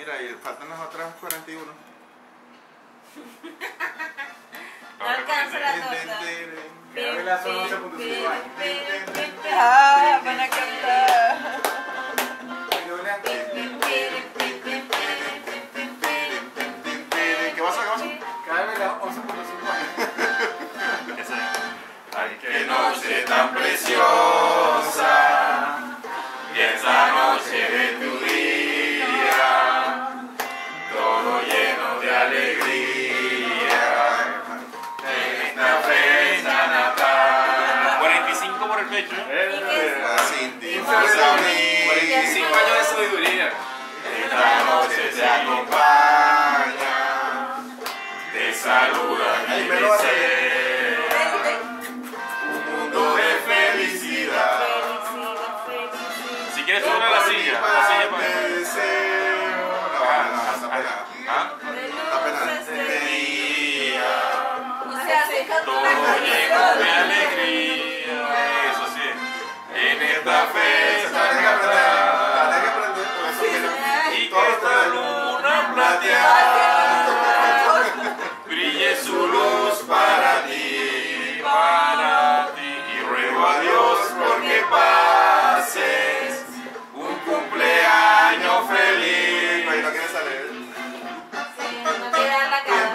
Mira, y faltan las otras 41. No alcanza la torta. Gabriela son 11.5 años. Ah, van a cantar. ¿Qué pasa? Gabriela 11.5 años. Ay, qué noche tan preciosa, y esa noche de tu día, todo lleno de alegría, en esta fecha natal. 45 por el pecho. Sin ti, 45 años de sabiduría. esta noche te acompaña, te saluda y desea un mundo de felicidad. Si quieres subir a la silla para todo lleno de alegría. Eso sí. En esta fecha y que esta luna plateada brille su luz para ti, y ruego a Dios porque pases un cumpleaños feliz. No quieres salir. No te dan la cara.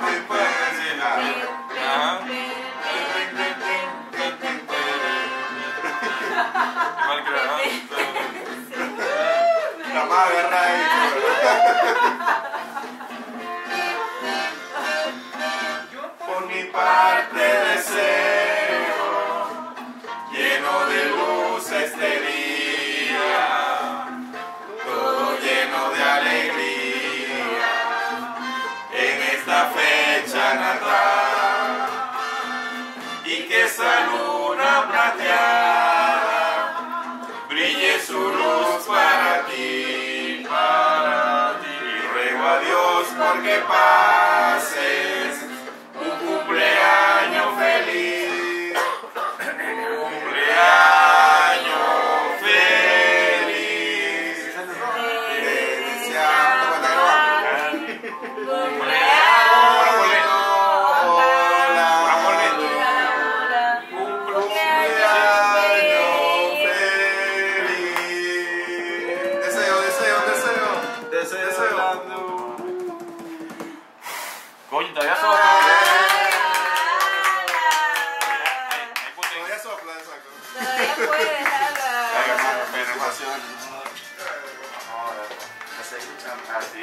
La más agarra ahí. Por mi parte deseo, lleno de luz este día, todo lleno de alegría, en esta fecha natal, y que esa luna plateada brille su luz para ti, y ruego a Dios porque pases un cumpleaños feliz, cumpleaños feliz, deseando Coño, todavía sopla. Todavía sopla, exacto. Todavía puedes dejarla. Así.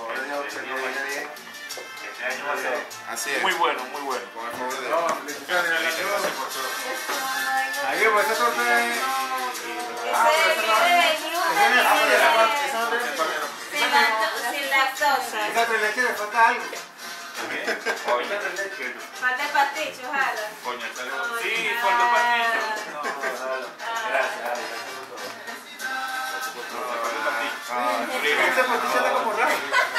Este año va a ser Así es. muy bueno, muy bueno. Con el favor de No, Dios. ahí pues esa torta es... Sin lactosa. Esa tres leches le falta algo. Falta el pasticho, ojalá. Coño, sí, falta un pasticho. Esa pastillo está como raro.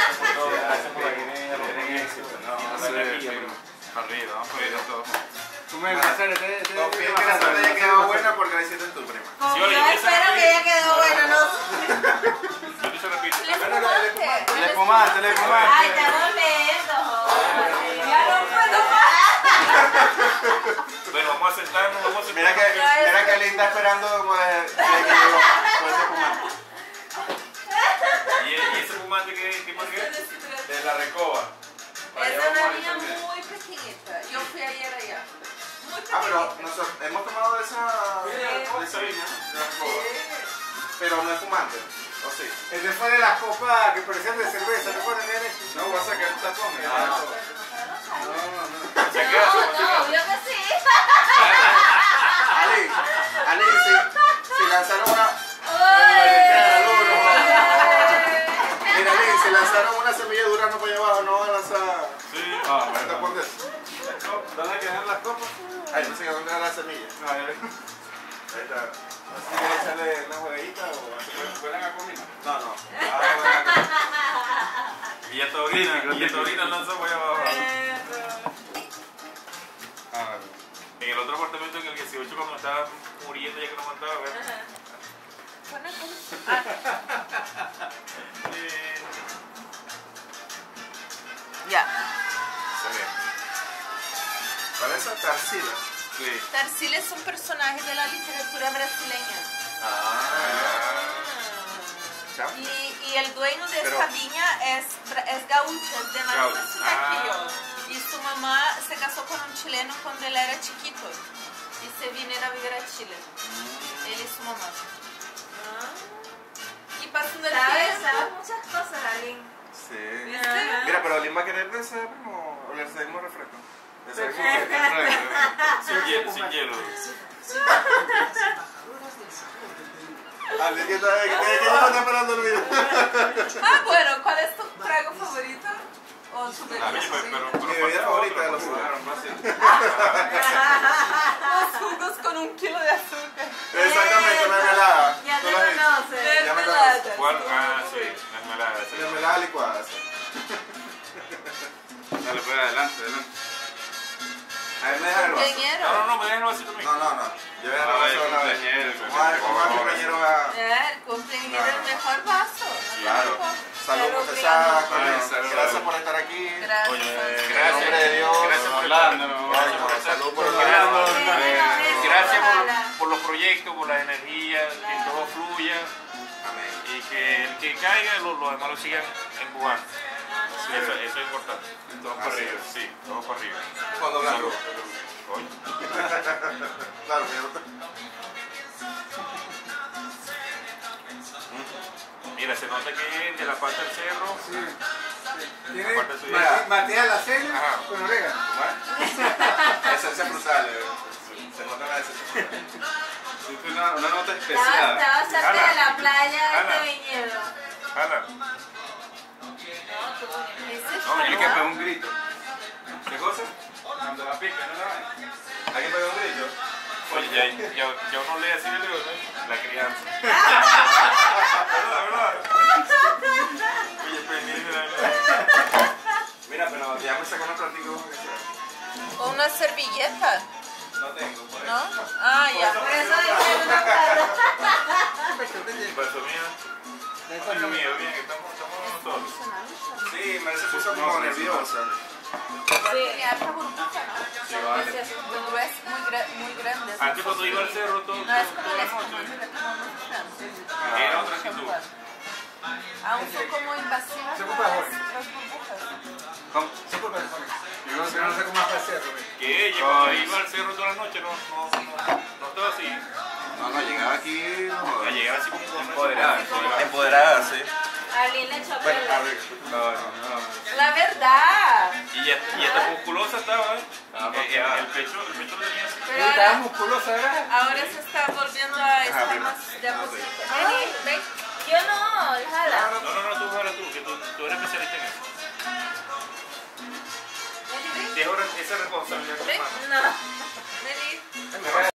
Arriba, vamos a ir todo. Tú me vas a hacer... Confía que la torta haya quedado buena porque la hiciste en tu prima. Yo espero que haya quedado bueno, no. Yo te se repito. ¿Le fumaste? Le fumaste. Ay, está volviendo, joder. Ya no puedo más. Bueno, vamos a sentarnos, Mira que Linda esperando como de ese fumante. ¿Y ese fumante qué por qué? De la recoba. Es una niña muy pequeñita. Yo fui ayer allá. Muy pequeñita. Pero nosotros hemos tomado de esa viña, de la escoba. Pero no es fumante, ¿o sí? Ese fue de las copas que parecían de cerveza, ¿te acuerdas de eso? No, voy a sacar un tacón. No. Se queda, No, obvio que sí. Ali, si lanzaron una... Mira, Ali, si lanzaron una semilla de durazno para allá abajo, no van a lanzar... Sí. ¿Un tacón de eso? ¿Dónde quedan las copas? Ay, no sé dónde era la semilla. No, ahí Ahí está. ¿Así que echarle una jueguita o fueran a comida? No, no. Y ya Taurina lanzó para allá abajo. En el otro apartamento, en el 18, cuando estaba muriendo ya que no aguantaba, ¿verdad? Tarsila. Sí. Tarsila es un personaje de la literatura brasileña. ¿Ya? Y el dueño de esta viña es gaúcho, es de la misma ciudad que yo. Y su mamá se casó con un chileno cuando él era chiquito. Y se vinieron a vivir a Chile. Él y su mamá. Y pasando el Sabes tiempo... muchas cosas, Aline. Sí. ¿Viste? Mira, pero alguien va a querer de ese primo, o el mismo refresco. De ese mismo Sin hielo. Alguien que está esperando el video. Ah, bueno, ¿cuál es tu trago favorito? ¿O tu A mí, bebida favorita? Mi bebida favorita de los jugos. Los jugos con 1 kilo de azúcar. Exactamente, mermelada. Ya ¿Tú te lo has visto? conoces. Ya me Mermelada. ¿Cuál? Ah, sí, mermelada. Sí. Mermelada licuada, sí. Dale, pues adelante. A ver, me deja el vaso. Compañero. No, me dejan así también. No. Yo voy a dejar el vaso una vez. Vamos a ver cómo el compañero va. El cumpleaños es el mejor vaso. Claro. Saludos, Pero César. salud. Gracias por estar aquí. Gracias. Oye, En gracias. nombre de Dios. Gracias por Hablando, estar. ¿no? Gracias por el salud, por el Gracias por los proyectos, por las energías, que todo fluya Amén. y que el que caiga, los demás lo sigan empujando. Sí, eso es importante. Todo para arriba, sí, todo para arriba. Fondo blanco. Coño. Claro, cierto. Mira, se nota que es de la parte del cerro. Tiene Aparte suya. Matías la cena Ajá. con orégano. Esencia frutal. Se nota la esencia frutal. Una nota Estaba especial. cerca Ana. de la playa Ana. de Viñedo. Jala. Hay que pegar un grito. ¿Qué cosa? Cuando la pica, ¿no la ven? Hay que pegar un grito. Oye, ya uno lee así de lejos, ¿no? La crianza. ¿Verdad? Oye, Mira, pero ya me sacó unos platicos. O una servilleta, No tengo, por ¿no? eso. Ah, ya. Por eso dije una cara. Paso mío. Bueno, mío, bien, que estamos todos. Sí, me se puso como nerviosa. Tiene harta burbuja, ¿no? Sí, vale. Es muy grande. Antes cuando iba al cerro todo, No es como toda la el noche, era era otra actitud. Aún son como invasivas Se las ocupa ahora. burbujas. Se ocupa el fondo. Yo no sé cómo hacer eso. Que ella cuando iba al cerro toda la noche no estaba así. No, llegaba aquí. A llegar así como Empoderada. Empoderada, sí. Aline le echó Bueno, pelo. a ver. La verdad. Y esta musculosa estaba, ¿eh? El pecho lo tenía así. Pero Estaba ahora, musculosa, ¿verdad? ahora se está volviendo a estar más de a poquito. Vení, ven. Yo no, jala. No, tú, ahora tú, que tú eres especialista en eso. Vení, Deja ahora esa responsabilidad a tu ven. hermano. No. Vení. Mira,